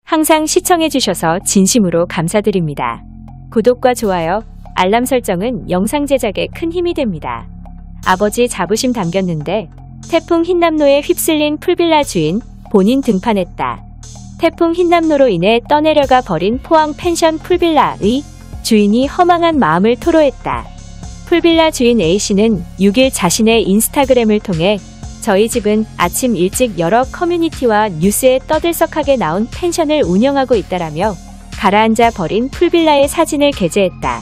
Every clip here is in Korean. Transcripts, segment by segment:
항상 시청해주셔서 진심으로 감사드립니다. 구독과 좋아요, 알람 설정은 영상 제작에 큰 힘이 됩니다. 아버지 자부심 담겼는데 태풍 흰남노에 휩쓸린 풀빌라 주인 본인 등판했다. 태풍 흰남노로 인해 떠내려가 버린 포항 펜션 풀빌라의 주인이 허망한 마음을 토로했다. 풀빌라 주인 A씨는 6일 자신의 인스타그램을 통해 저희 집은 아침 일찍 여러 커뮤니티와 뉴스에 떠들썩하게 나온 펜션을 운영하고 있다라며 가라앉아 버린 풀빌라의 사진을 게재했다.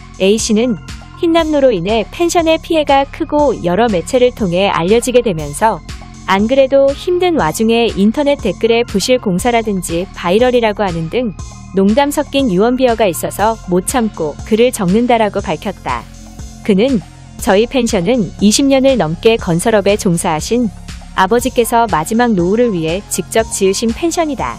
A씨는 흰남노로 인해 펜션의 피해가 크고 여러 매체를 통해 알려지게 되면서 안 그래도 힘든 와중에 인터넷 댓글에 부실 공사라든지 바이럴이라고 하는 등 농담 섞인 유언비어가 있어서 못 참고 글을 적는다라고 밝혔다. 그는 저희 펜션은 20년을 넘게 건설업에 종사하신 아버지께서 마지막 노후를 위해 직접 지으신 펜션이다.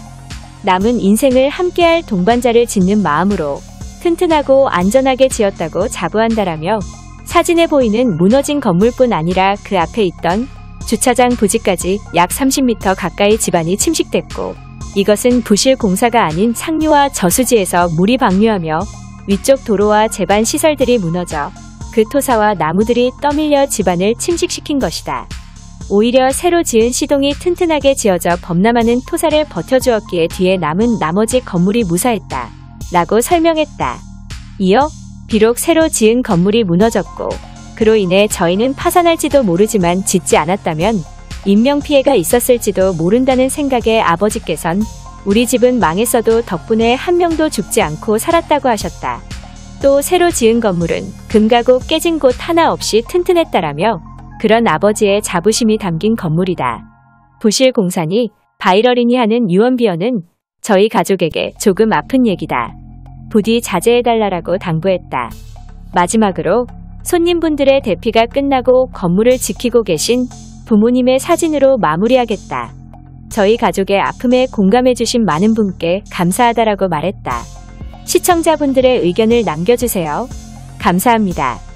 남은 인생을 함께할 동반자를 짓는 마음으로 튼튼하고 안전하게 지었다고 자부한다라며 사진에 보이는 무너진 건물뿐 아니라 그 앞에 있던 주차장 부지까지 약 30m 가까이 집안이 침식됐고 이것은 부실 공사가 아닌 상류와 저수지에서 물이 방류하며 위쪽 도로와 제반 시설들이 무너져 그 토사와 나무들이 떠밀려 집안을 침식시킨 것이다. 오히려 새로 지은 시동이 튼튼하게 지어져 범람하는 토사를 버텨주었기에 뒤에 남은 나머지 건물이 무사했다. 라고 설명했다. 이어 비록 새로 지은 건물이 무너졌고 그로 인해 저희는 파산할지도 모르지만 짓지 않았다면 인명피해가 있었을지도 모른다는 생각에 아버지께선 우리 집은 망했어도 덕분에 한 명도 죽지 않고 살았다고 하셨다. 또 새로 지은 건물은 금가고 깨진 곳 하나 없이 튼튼했다라며 그런 아버지의 자부심이 담긴 건물이다. 부실 공사니 바이럴이니 하는 유언비어는 저희 가족에게 조금 아픈 얘기다. 부디 자제해달라고 당부했다. 마지막으로 손님분들의 대피가 끝나고 건물을 지키고 계신 부모님의 사진으로 마무리하겠다. 저희 가족의 아픔에 공감해주신 많은 분께 감사하다라고 말했다. 시청자분들의 의견을 남겨주세요. 감사합니다.